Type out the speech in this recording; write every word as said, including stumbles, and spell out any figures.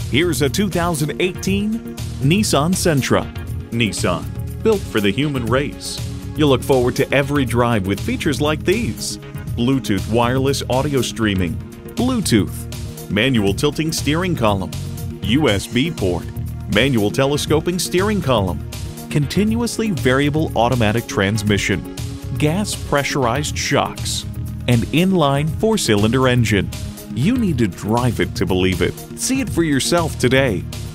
Here's a two thousand eighteen Nissan Sentra. Nissan, built for the human race. You'll look forward to every drive with features like these: Bluetooth wireless audio streaming, Bluetooth, manual tilting steering column, U S B port, manual telescoping steering column, continuously variable automatic transmission, gas pressurized shocks, and inline four-cylinder engine. You need to drive it to believe it. See it for yourself today.